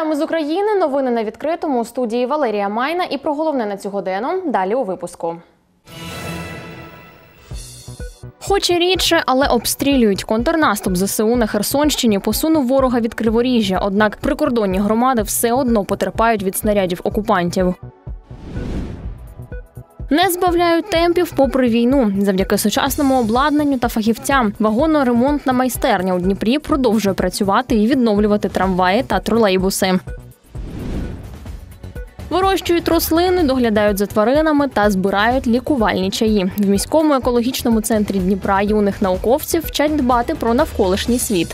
Вітаємо з України. Новини на відкритому. У студії Валерія Майна. І про головне на цю годину далі у випуску. Хоч і рідше, але обстрілюють. Контрнаступ ЗСУ на Херсонщині посунув ворога від Криворіжжя. Однак прикордонні громади все одно потерпають від снарядів окупантів. Не збавляють темпів попри війну. Завдяки сучасному обладнанню та фахівцям вагонно-ремонтна майстерня у Дніпрі продовжує працювати і відновлювати трамваї та тролейбуси. Вирощують рослини, доглядають за тваринами та збирають лікувальні чаї. В міському екологічному центрі Дніпра юних науковців вчать дбати про навколишній світ.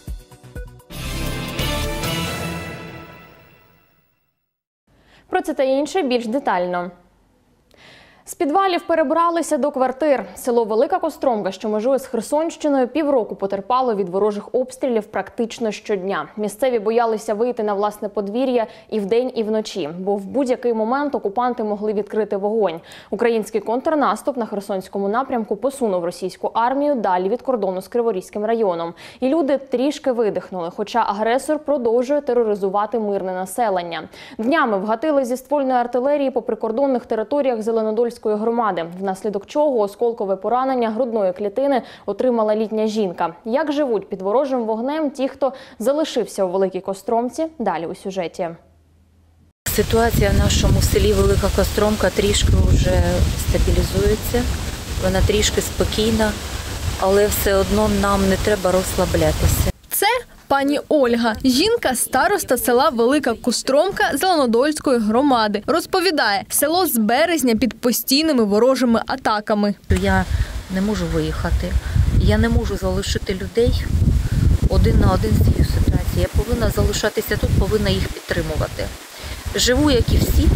Про це та інше більш детально. З підвалів перебралися до квартир. Село Велика Костромка, що межує з Херсонщиною, півроку потерпало від ворожих обстрілів практично щодня. Місцеві боялися вийти на власне подвір'я і вдень, і вночі, бо в будь-який момент окупанти могли відкрити вогонь. Український контрнаступ на Херсонському напрямку посунув російську армію далі від кордону з Криворізьким районом. І люди трішки видихнули, хоча агресор продовжує тероризувати мирне населення. Днями вгатили зі ствольної артилерії по прикордонних територіях Зеленодольської громади, внаслідок чого осколкове поранення грудної клітини отримала літня жінка. Як живуть під ворожим вогнем ті, хто залишився у Великій Костромці, далі у сюжеті. Ситуація в нашому селі Велика Костромка трішки вже стабілізується, вона трішки спокійна, але все одно нам не треба розслаблятися. Це пані Ольга, жінка-староста села Велика Костромка Зеленодольської громади. Розповідає, село з березня під постійними ворожими атаками. Я не можу виїхати, я не можу залишити людей один на один з цією ситуацією. Я повинна залишатися тут, повинна їх підтримувати. Живу, як і всі.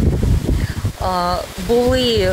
Були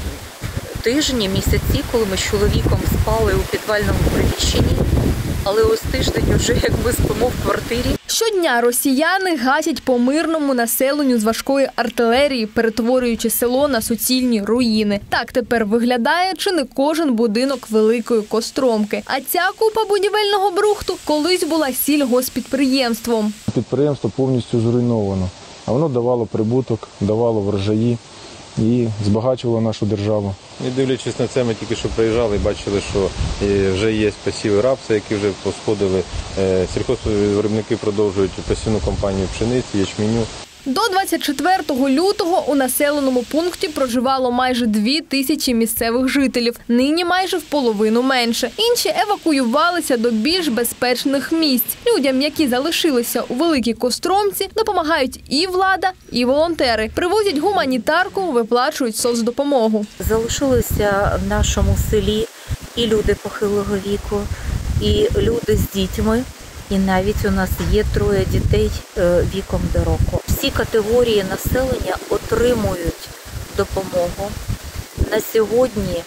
тижні, місяці, коли ми з чоловіком спали у підвальному приміщенні. Але ось тиждень вже як ми спимо в квартирі. Щодня росіяни гасять по мирному населенню з важкої артилерії, перетворюючи село на суцільні руїни. Так тепер виглядає чи не кожен будинок Великої Костромки. А ця купа будівельного брухту колись була сільгоспідприємством. Підприємство повністю зруйновано, а воно давало прибуток, давало врожаї і збагачувало нашу державу. Не дивлячись на це, ми тільки що приїжджали і бачили, що вже є посіви рапса, які вже посходили. Сільхозвиробники продовжують посівну кампанію пшениці, ячменю. До 24 лютого у населеному пункті проживало майже 2000 місцевих жителів. Нині майже в половину менше. Інші евакуювалися до більш безпечних місць. Людям, які залишилися у Великій Костромці, допомагають і влада, і волонтери. Привозять гуманітарку, виплачують соцдопомогу. Залишилися в нашому селі і люди похилого віку, і люди з дітьми. І навіть у нас є 3 дітей віком до року. Всі категорії населення отримують допомогу. На сьогодні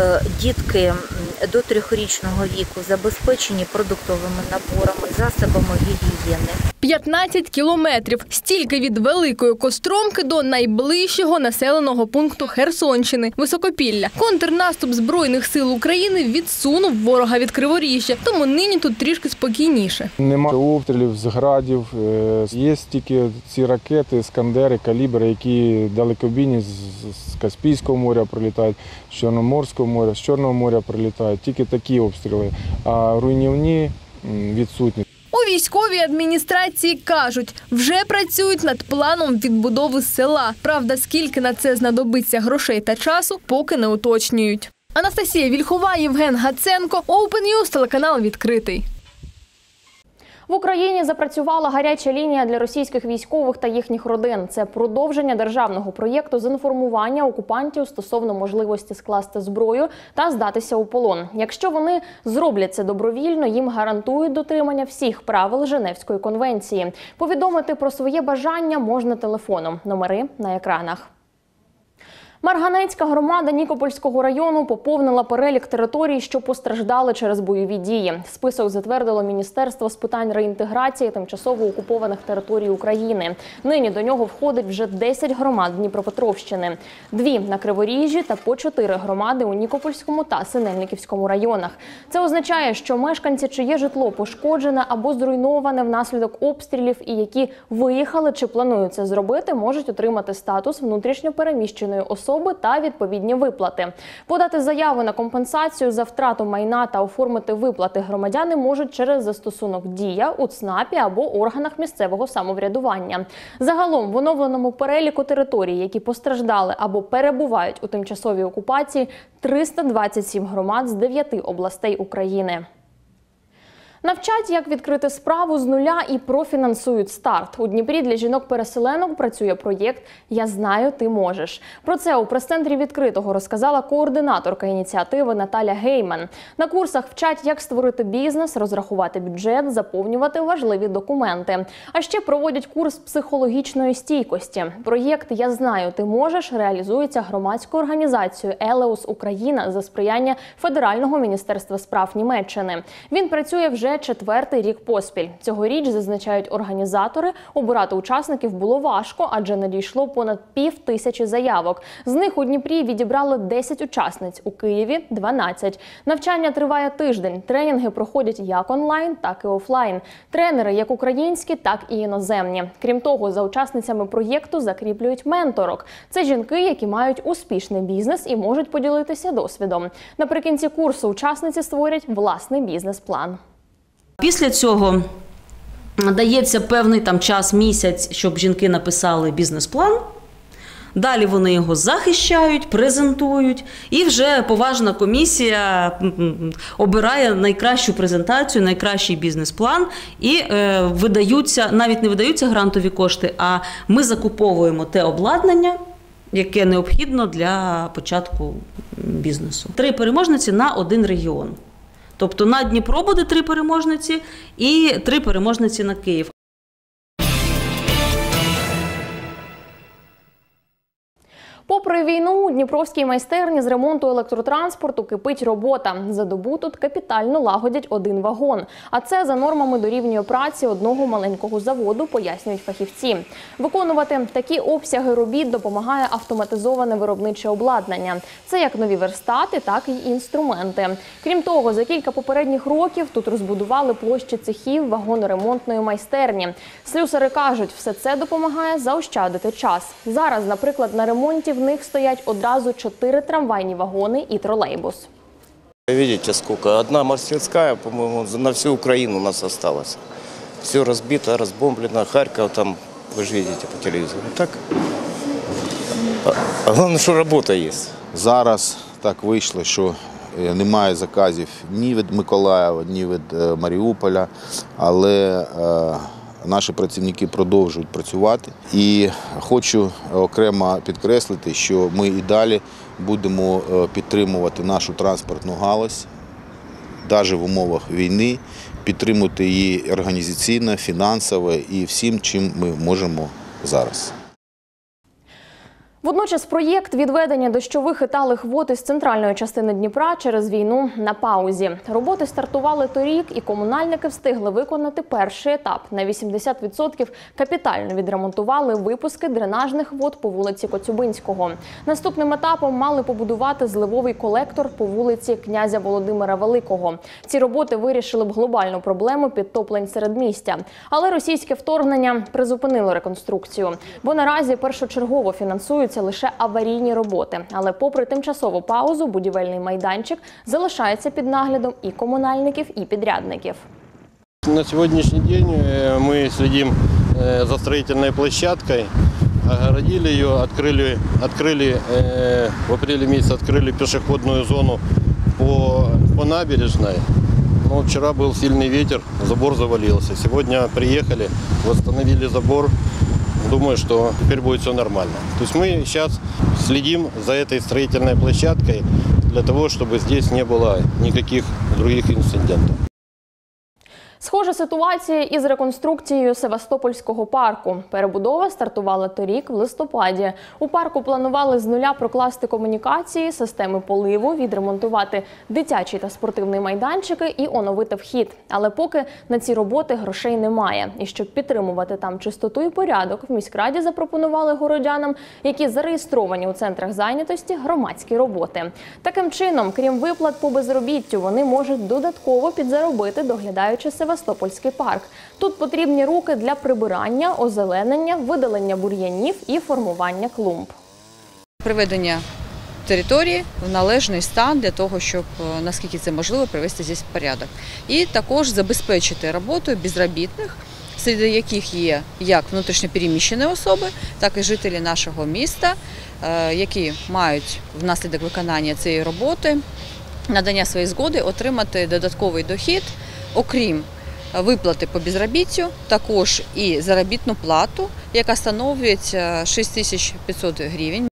дітки до 3-річного віку забезпечені продуктовими наборами, засобами гігієни. 15 кілометрів. Стільки від Великої Костромки до найближчого населеного пункту Херсонщини – Високопілля. Контрнаступ Збройних сил України відсунув ворога від Криворіжжя, тому нині тут трішки спокійніше. Немає обстрілів з градів, є тільки ці ракети, іскандери, калібри, які далекобійні з Каспійського моря прилітають, з Чорноморського моря, з Чорного моря прилітають. Тільки такі обстріли, а руйнівні відсутні. У військовій адміністрації кажуть, вже працюють над планом відбудови села. Правда, скільки на це знадобиться грошей та часу, поки не уточнюють. Анастасія Вільхова, Євген Гаценко, Open News, телеканал «Відкритий». В Україні запрацювала гаряча лінія для російських військових та їхніх родин. Це продовження державного проєкту з інформування окупантів стосовно можливості скласти зброю та здатися у полон. Якщо вони зроблять це добровільно, їм гарантують дотримання всіх правил Женевської конвенції. Повідомити про своє бажання можна телефоном. Номери на екранах. Марганецька громада Нікопольського району поповнила перелік територій, що постраждали через бойові дії. Список затвердило Міністерство з питань реінтеграції тимчасово окупованих територій України. Нині до нього входить вже 10 громад Дніпропетровщини, 2 на Криворіжжі та по 4 громади у Нікопольському та Синельниківському районах. Це означає, що мешканці, чиє житло пошкоджене або зруйноване внаслідок обстрілів і які виїхали чи планують це зробити, можуть отримати статус внутрішньо переміщеної особи та відповідні виплати. Подати заяву на компенсацію за втрату майна та оформити виплати громадяни можуть через застосунок «Дія» у ЦНАПі або органах місцевого самоврядування. Загалом в оновленому переліку територій, які постраждали або перебувають у тимчасовій окупації, 327 громад з 9 областей України. Навчать, як відкрити справу з нуля і профінансують старт. У Дніпрі для жінок-переселенок працює проєкт «Я знаю, ти можеш». Про це у прес-центрі відкритого розказала координаторка ініціативи Наталя Гейман. На курсах вчать, як створити бізнес, розрахувати бюджет, заповнювати важливі документи. А ще проводять курс психологічної стійкості. Проєкт «Я знаю, ти можеш» реалізується громадською організацією «Елеус Україна» за сприяння Федерального міністерства справ Німеччини. Він працює вже 4-й рік поспіль. Цьогоріч, зазначають організатори, обирати учасників було важко, адже надійшло понад 5000 заявок. З них у Дніпрі відібрали 10 учасниць, у Києві – 12. Навчання триває тиждень. Тренінги проходять як онлайн, так і офлайн. Тренери як українські, так і іноземні. Крім того, за учасницями проєкту закріплюють менторок. Це жінки, які мають успішний бізнес і можуть поділитися досвідом. Наприкінці курсу учасниці створять власний бізнес-план. Після цього дається певний час, місяць, щоб жінки написали бізнес-план. Далі вони його захищають, презентують, і вже поважна комісія обирає найкращу презентацію, найкращий бізнес-план, і навіть не видаються грантові кошти, а ми закуповуємо те обладнання, яке необхідно для початку бізнесу. 3 переможниці на 1 регіон. Тобто на Дніпро буде 3 переможниці і 3 переможниці на Київ. Попри війну, у Дніпровській майстерні з ремонту електротранспорту кипить робота. За добу тут капітально лагодять 1 вагон. А це за нормами дорівнює праці одного маленького заводу, пояснюють фахівці. Виконувати такі обсяги робіт допомагає автоматизоване виробниче обладнання. Це як нові верстати, так і інструменти. Крім того, за кілька попередніх років тут розбудували площі цехів вагоноремонтної майстерні. Слюсари кажуть, все це допомагає заощадити час. Зараз, наприклад, на ремонті в них стоять одразу 4 трамвайні вагони і тролейбус. Видите, сколько? Одна мастерская, по-моему, на всю Украину у нас осталась. Все разбито, разбомблено. Харьков там, вы же видите по телевизору. Так? А главное, что работа есть. Зараз так вийшло, що немає заказів ні від Миколаєва, ні від Маріуполя, але наші працівники продовжують працювати. І хочу окремо підкреслити, що ми і далі будемо підтримувати нашу транспортну галузь, навіть в умовах війни, підтримувати її організаційно, фінансово і всім, чим ми можемо зараз. Водночас проєкт відведення дощових і талих вод із центральної частини Дніпра через війну на паузі. Роботи стартували торік, і комунальники встигли виконати перший етап. На 80% капітально відремонтували випуски дренажних вод по вулиці Коцюбинського. Наступним етапом мали побудувати зливовий колектор по вулиці князя Володимира Великого. Ці роботи вирішили б глобальну проблему підтоплень середмістя. Але російське вторгнення призупинило реконструкцію, бо наразі першочергово фінансують лише аварійні роботи. Але попри тимчасову паузу, будівельний майданчик залишається під наглядом і комунальників, і підрядників. На сегодняшний день мы следим за строительной площадкой, огородили ее, открыли в апреле месяце открыли пешеходную зону по набережной. Но вчера был сильный ветер, забор завалился. Сегодня приехали, восстановили забор. Думаю, что теперь будет все нормально. То есть мы сейчас следим за этой строительной площадкой для того, чтобы здесь не было никаких других инцидентов. Схожа ситуація із реконструкцією Севастопольського парку. Перебудова стартувала торік в листопаді. У парку планували з нуля прокласти комунікації, системи поливу, відремонтувати дитячий та спортивний майданчики і оновити вхід. Але поки на ці роботи грошей немає. І щоб підтримувати там чистоту і порядок, в міськраді запропонували городянам, які зареєстровані у центрах зайнятості, громадські роботи. Таким чином, крім виплат по безробіттю, вони можуть додатково підзаробити, доглядаючи Севастопольський парк. Тут потрібні руки для прибирання, озеленення, видалення бур'янів і формування клумб. Приведення території в належний стан для того, щоб, наскільки це можливо, привести здесь порядок. І також забезпечити роботу безробітних, серед яких є як внутрішньопереміщені особи, так і жителі нашого міста, які мають внаслідок виконання цієї роботи, надання своєї згоди отримати додатковий дохід, окрім виплати по безробіттю, також і заробітну плату, яка становить 6500 гривень.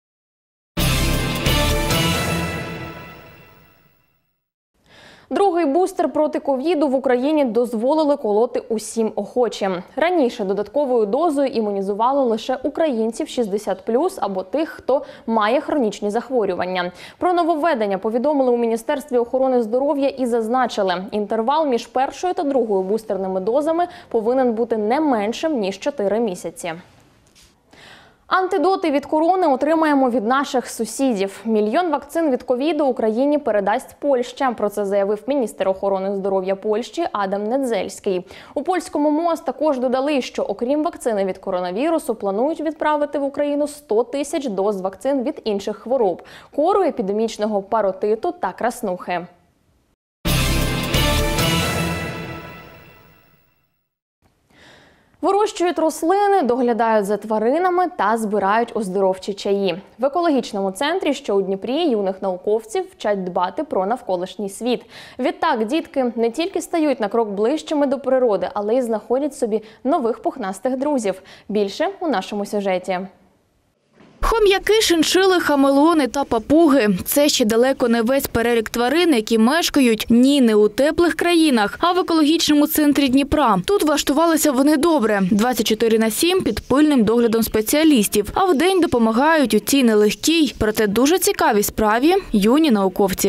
Другий бустер проти ковіду в Україні дозволили колоти усім охочим. Раніше додатковою дозою імунізували лише українців 60+, або тих, хто має хронічні захворювання. Про нововведення повідомили у Міністерстві охорони здоров'я і зазначили, інтервал між першою та другою бустерними дозами повинен бути не меншим, ніж 4 місяці. Антидоти від корони отримаємо від наших сусідів. 1 мільйон вакцин від ковіду Україні передасть Польща. Про це заявив міністр охорони здоров'я Польщі Адам Недзельський. У польському МОЗ також додали, що окрім вакцини від коронавірусу, планують відправити в Україну 100 тисяч доз вакцин від інших хвороб – кору, епідемічного паротиту та краснухи. Вирощують рослини, доглядають за тваринами та збирають оздоровчі чаї. В екологічному центрі, що у Дніпрі, юних науковців вчать дбати про навколишній світ. Відтак, дітки не тільки стають на крок ближчими до природи, але й знаходять собі нових пухнастих друзів. Більше у нашому сюжеті. Хом'яки, шиншили, хамелеони та папуги – це ще далеко не весь перелік тварин, які мешкають не у теплих країнах, а в екологічному центрі Дніпра. Тут влаштувалися вони добре – 24/7 під пильним доглядом спеціалістів, а вдень допомагають у цій нелегкій, проте дуже цікавій справі юні науковці.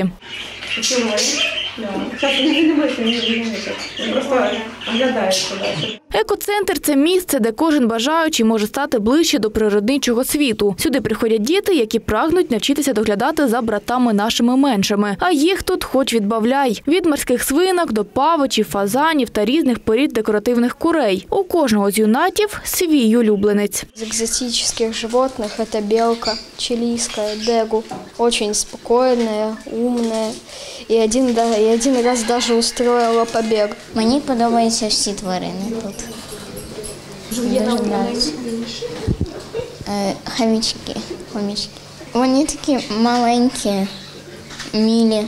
Екоцентр – це місце, де кожен бажаючий може стати ближче до природничого світу. Сюди приходять діти, які прагнуть навчитися доглядати за братами нашими меншими. А їх тут хоч відбавляй. Від морських свинок до павичів, фазанів та різних порід декоративних курей. У кожного з юнатів свій улюбленець. З екзотичних животних – це білка, чилійська, дегу. Дуже спокійна, умна. І один раз навіть устроїла побіг. Мені подобаються всі тварини тут. Дуже подобається. Хомячки. Вони такі маленькі, милі,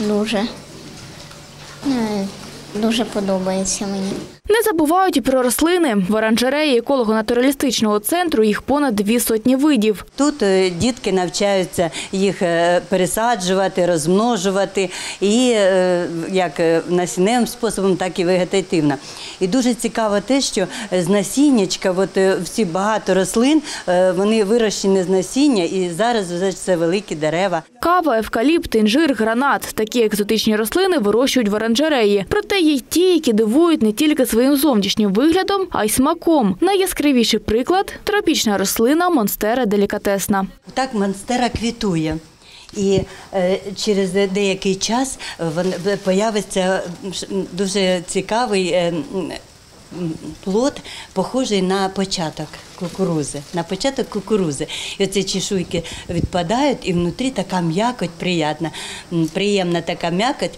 дуже подобається мені. Не забувають і про рослини. В оранжереї еколого-натуралістичного центру їх понад 200 видів. Тут дітки навчаються їх пересаджувати, розмножувати і як насінневим способом, так і вегетативно. І дуже цікаво те, що з насіннячка, всі багато рослин, вони вирощені з насіння і зараз вже це великі дерева. Кава, евкаліпт, інжир, гранат – такі екзотичні рослини вирощують в оранжереї. Проте є й ті, які дивують не тільки своїм зовнішнім виглядом, а й смаком. Найяскравіший приклад – тропічна рослина монстера делікатесна. Так монстера квітує. І через деякий час появиться дуже цікавий плод, похожий на початок кукурузи. І оці чешуйки відпадають, і внутрі така м'якоть приємна така м'якоть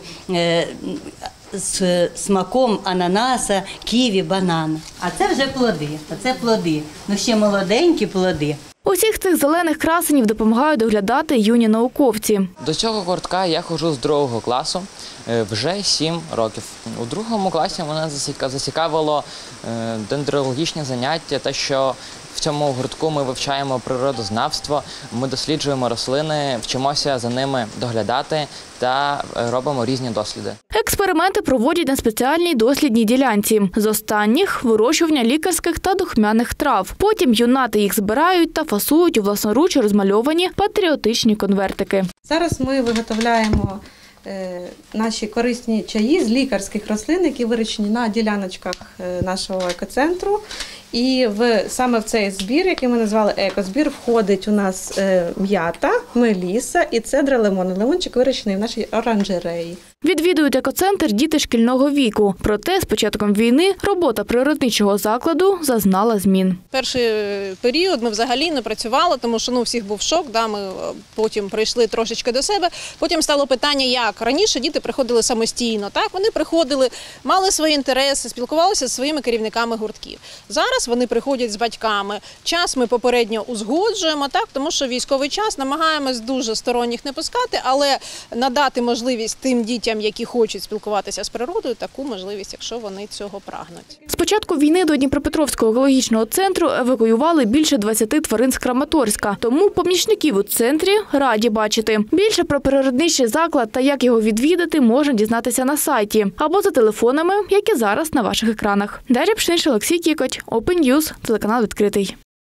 з смаком ананаса, ківі, банану. А це вже плоди. Ще молоденькі плоди. Усіх цих зелених красенів допомагають доглядати юні науковці. До цього гуртка я ходжу з 2 класу вже 7 років. У 2 класі мене зацікавило дендрологічне заняття, те, що В цьому гуртку ми вивчаємо природознавство, ми досліджуємо рослини, вчимося за ними доглядати та робимо різні досліди. Експерименти проводять на спеціальній дослідній ділянці. З останніх – вирощування лікарських та духмяних трав. Потім юнати їх збирають та фасують у власноруч розмальовані патріотичні конвертики. Зараз ми виготовляємо наші корисні чаї з лікарських рослин, які вирощені на діляночках нашого екоцентру. І саме в цей збір, який ми назвали екозбір, входить у нас м'ята, меліса і цедра лимону. Лимончик вирощений в нашій оранжереї. Відвідують екоцентр діти шкільного віку. Проте з початком війни робота природничого закладу зазнала змін. Перший період ми взагалі не працювали, тому що всіх був шок. Ми потім прийшли трошечки до себе. Потім стало питання, як раніше діти приходили самостійно. Вони приходили, мали свої інтереси, спілкувалися зі своїми керівниками гуртків. Зараз вони приходять з батьками. Час ми попередньо узгоджуємо, тому що військовий час намагаємось дуже сторонніх не пускати, але надати можливість тим дітям, які хочуть спілкуватися з природою, таку можливість, якщо вони цього прагнуть. З початку війни до Дніпропетровського екологічного центру евакуювали більше 20 тварин з Краматорська. Тому помічників у центрі раді бачити. Більше про природничий заклад та як його відвідати можна дізнатися на сайті або за телефонами, які зараз на ваших екранах. Дар'я Пшенич, Олексій Кікоть, Open News, телеканал «Відкритий».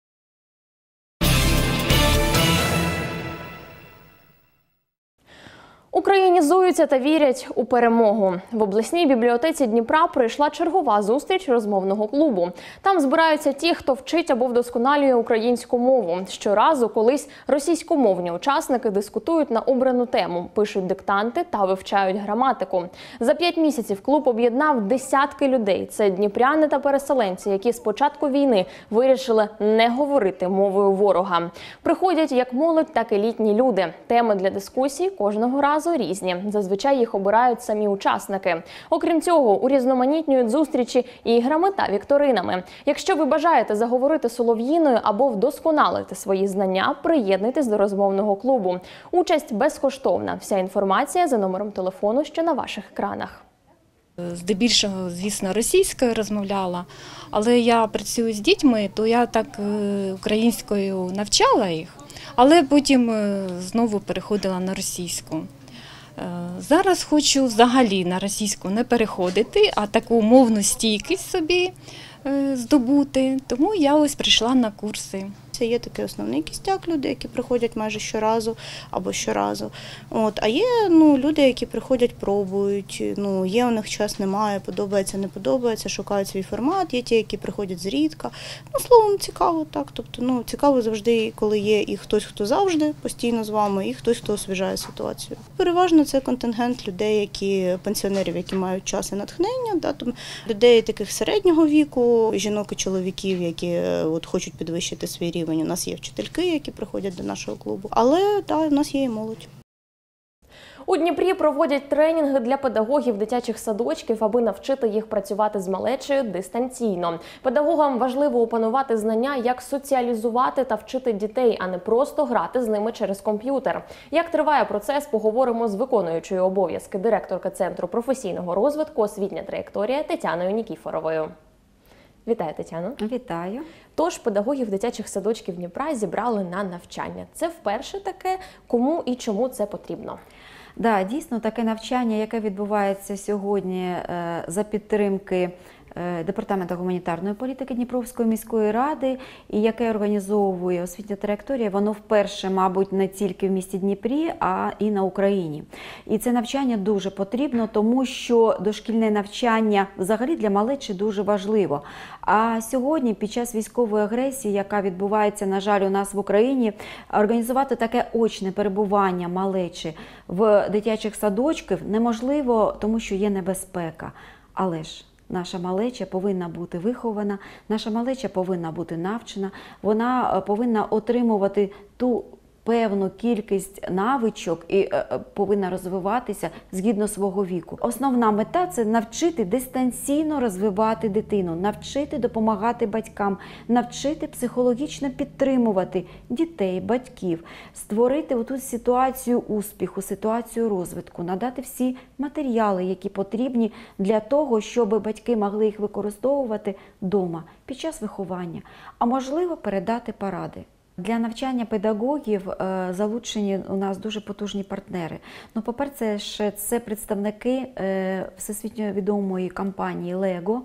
Українізуються та вірять у перемогу. В обласній бібліотеці Дніпра пройшла чергова зустріч розмовного клубу. Там збираються ті, хто вчить або вдосконалює українську мову. Щоразу колись російськомовні учасники дискутують на обрану тему, пишуть диктанти та вивчають граматику. За 5 місяців клуб об'єднав десятки людей. Це дніпряни та переселенці, які з початку війни вирішили не говорити мовою ворога. Приходять як молодь, так і літні люди. Теми для дискусій кожного разу різні. Зазвичай їх обирають самі учасники. Окрім цього, урізноманітнюють зустрічі іграми та вікторинами. Якщо ви бажаєте заговорити солов'їною або вдосконалити свої знання, приєднуйтесь до розмовного клубу. Участь безкоштовна. Вся інформація за номером телефону, що на ваших екранах. Здебільшого, звісно, російською розмовляла, але я працюю з дітьми, то я так українською навчала їх, але потім знову переходила на російську. Зараз хочу взагалі на російську не переходити, а таку мовну стійкість собі здобути, тому я ось прийшла на курси. Це є такий основний кістяк людей, які приходять майже щоразу або щоразу. А є люди, які приходять, пробують, є у них час, немає, подобається, не подобається, шукають свій формат, є ті, які приходять зрідка. Словом, цікаво так, тобто цікаво завжди, коли є і хтось, хто завжди постійно з вами, і хтось, хто освіжає ситуацію. Переважно це контингент людей, пенсіонерів, які мають час і натхнення, людей таких середнього віку, жінок і чоловіків, які хочуть підвищити свій рівень. У нас є вчительки, які приходять до нашого клубу, але у нас є і молодь. У Дніпрі проводять тренінги для педагогів дитячих садочків, аби навчити їх працювати з малечею дистанційно. Педагогам важливо опанувати знання, як соціалізувати та вчити дітей, а не просто грати з ними через комп'ютер. Як триває процес, поговоримо з виконуючою обов'язки директорки Центру професійного розвитку «Освітня траєкторія» Тетяною Нікіфоровою. Вітаю, Тетяно. Вітаю. Тож, педагогів дитячих садочків Дніпра зібрали на навчання. Це вперше таке? Кому і чому це потрібно? Да, дійсно, таке навчання, яке відбувається сьогодні за підтримки Департаменту гуманітарної політики Дніпровської міської ради і яке організовує освітня траєкторія, воно вперше, мабуть, не тільки в місті Дніпрі, а і на Україні. І це навчання дуже потрібно, тому що дошкільне навчання взагалі для малечі дуже важливо. А сьогодні, під час військової агресії, яка відбувається, на жаль, у нас в Україні, організувати таке очне перебування малечі в дитячих садочках неможливо, тому що є небезпека. Але ж наша малеча повинна бути вихована, наша малеча повинна бути навчена, вона повинна отримувати ту певну кількість навичок і повинна розвиватися згідно свого віку. Основна мета – це навчити дистанційно розвивати дитину, навчити допомагати батькам, навчити психологічно підтримувати дітей, батьків, створити оту ситуацію успіху, ситуацію розвитку, надати всі матеріали, які потрібні для того, щоб батьки могли їх використовувати вдома під час виховання, а можливо передати поради. Для педагогів залучені у нас дуже потужні партнери. Ну, по-перше, це представники всесвітньо відомої компанії LEGO,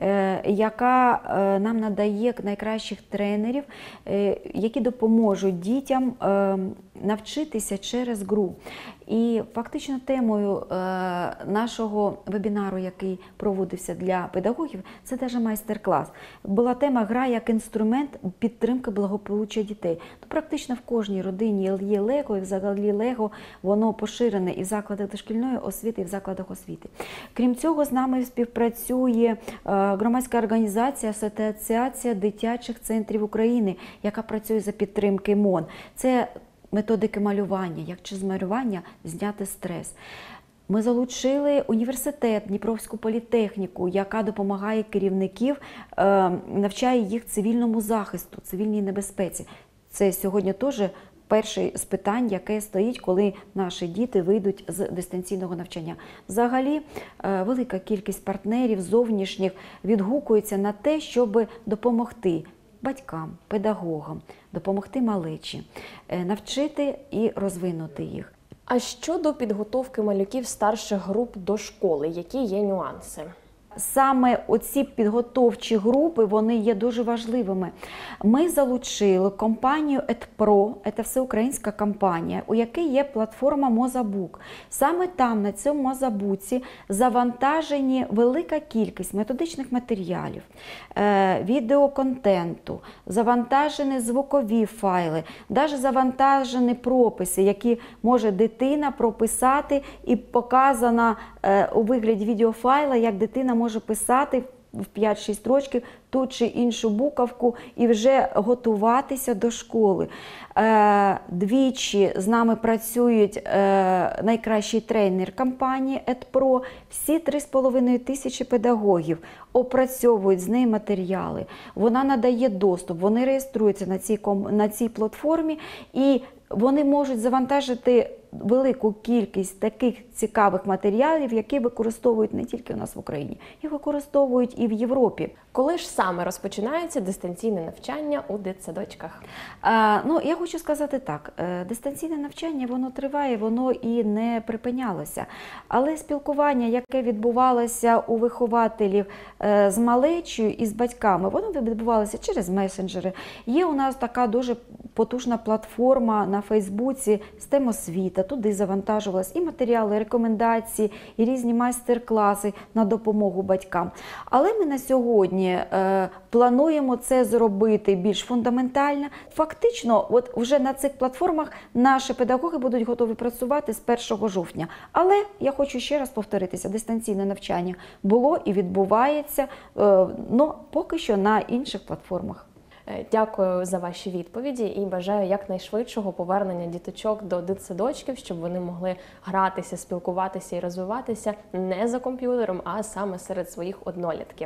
яка нам надає найкращих тренерів, які допоможуть дітям навчитися через гру. І фактично темою нашого вебінару, який проводився для педагогів, це теж майстер-клас. Була тема «Гра як інструмент підтримки благополуччя дітей». То практично в кожній родині є Лего, і взагалі Лего, воно поширене і в закладах дошкільної освіти, і в закладах освіти. Крім цього, з нами співпрацює громадська організація «Асоціація дитячих центрів України», яка працює за підтримки МОН. Це методики малювання, як через малювання зняти стрес. Ми залучили університет, Дніпровську політехніку, яка допомагає керівників, навчає їх цивільному захисту, цивільній небезпеці. Це сьогодні теж перше з питань, яке стоїть, коли наші діти вийдуть з дистанційного навчання. Взагалі, велика кількість партнерів зовнішніх відгукується на те, щоб допомогти батькам, педагогам, допомогти малечі, навчити і розвинути їх. А щодо підготовки малюків старших груп до школи, які є нюанси? Саме оці підготовчі групи, вони є дуже важливими. Ми залучили компанію EdPro, це всеукраїнська компанія, у якій є платформа Мозабук. Саме там, на цьому Мозабуці, завантажені велика кількість методичних матеріалів, відеоконтенту, завантажені звукові файли, навіть завантажені прописи, які може дитина прописати, і показано у вигляді відеофайла, як дитина може писати в 5-6 строчків ту чи іншу буковку і вже готуватися до школи. Двічі з нами працюють найкращий тренер компанії EdPro. Всі 3500 педагогів опрацьовують з нею матеріали. Вона надає доступ, вони реєструються на цій платформі і вони можуть завантажити велику кількість таких цікавих матеріалів, які використовують не тільки у нас в Україні, їх використовують і в Європі. Коли ж саме розпочинається дистанційне навчання у дитсадочках? Я хочу сказати так, дистанційне навчання, воно триває, воно і не припинялося. Але спілкування, яке відбувалося у вихователів з малечою і з батьками, воно відбувалося через месенджери. Є у нас така дуже потужна платформа на Фейсбуці STEM освіта, туди завантажувалися і матеріали, і рекомендації, і різні майстер-класи на допомогу батькам. Але ми на сьогодні плануємо це зробити більш фундаментально. Фактично, от вже на цих платформах наші педагоги будуть готові працювати з 1 жовтня. Але я хочу ще раз повторитися, дистанційне навчання було і відбувається, поки що на інших платформах. Дякую за ваші відповіді і бажаю якнайшвидшого повернення діточок до дитсадочків, щоб вони могли гратися, спілкуватися і розвиватися не за комп'ютером, а саме серед своїх однолітків.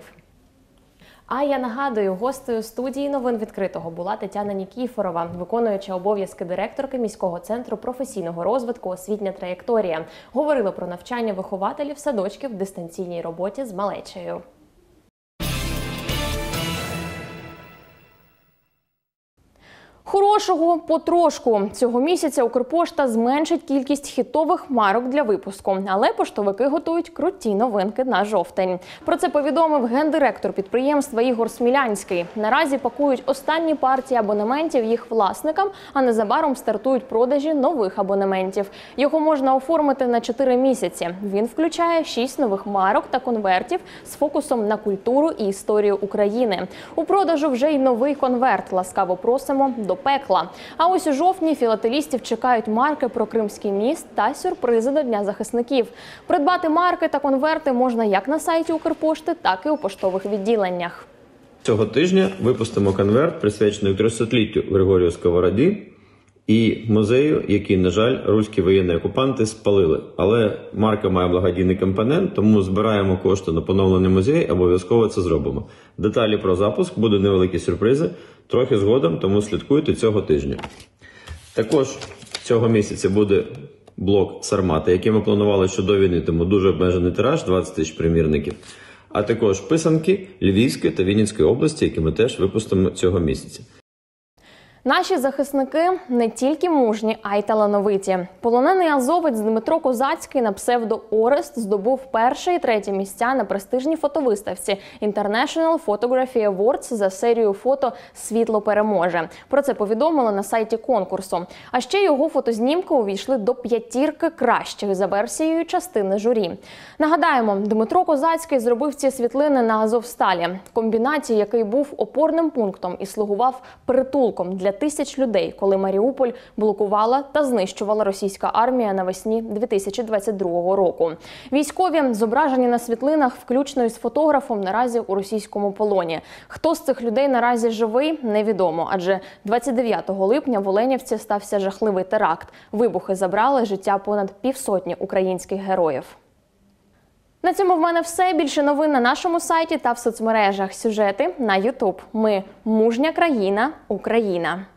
А я нагадую, гостею студії «Новин відкритого» була Тетяна Нікіфорова, виконуюча обов'язки директорки міського центру професійного розвитку «Освітня траєкторія». Говорили про навчання вихователів садочків в дистанційній роботі з малечею. Хорошого потрошку. Цього місяця Укрпошта зменшить кількість хітових марок для випуску. Але поштовики готують круті новинки на жовтень. Про це повідомив гендиректор підприємства Ігор Смілянський. Наразі пакують останні партії абонементів їх власникам, а незабаром стартують продажі нових абонементів. Його можна оформити на 4 місяці. Він включає 6 нових марок та конвертів з фокусом на культуру і історію України. У продажу вже й новий конверт. Ласкаво просимо до пекла. А ось у жовтні філателістів чекають марки про Кримський міст та сюрпризи до Дня захисників. Придбати марки та конверти можна як на сайті Укрпошти, так і у поштових відділеннях. Цього тижня випустимо конверт, присвячений 300-літтю Григорію Сковороді. і музею, який, на жаль, руські воєнні окупанти спалили. Але марка має благодійний компонент, тому збираємо кошти на поновлений музей, обов'язково це зробимо. Деталі про запуск, будуть невеликі сюрпризи, трохи згодом, тому слідкуйте цього тижня. Також цього місяця буде блок «Сармати», який ми планували ще до війни, тому дуже обмежений тираж, 20 тисяч примірників. А також писанки Львівської та Вінницької області, які ми теж випустимо цього місяця. Наші захисники не тільки мужні, а й талановиті. Полонений азовець Дмитро Козацький на псевдо Орест здобув перше і третє місця на престижній фотовиставці International Photography Awards за серію фото «Світло переможе». Про це повідомили на сайті конкурсу. А ще його фотознімки увійшли до 5 кращих за версією частини журі. Нагадаємо, Дмитро Козацький зробив ці світлини на Азовсталі, комбінаті, який був опорним пунктом і слугував притулком для тисяч людей, коли Маріуполь блокувала та знищувала російська армія навесні 2022 року. Військові, зображені на світлинах, включно із фотографом, наразі у російському полоні. Хто з цих людей наразі живий, невідомо, адже 29 липня в Оленівці стався жахливий теракт. Вибухи забрали життя понад 50 українських героїв. На цьому в мене все. Більше новин на нашому сайті та в соцмережах. Сюжети на YouTube. Ми – мужня країна, Україна.